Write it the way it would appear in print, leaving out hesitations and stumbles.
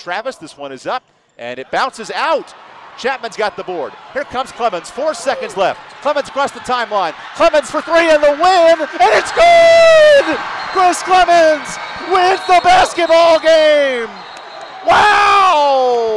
Travis. This one is up, and it bounces out. Chapman's got the board. Here comes Clemons, 4 seconds left. Clemons across the timeline. Clemons for 3 in the win, and it's good! Chris Clemons wins the basketball game! Wow!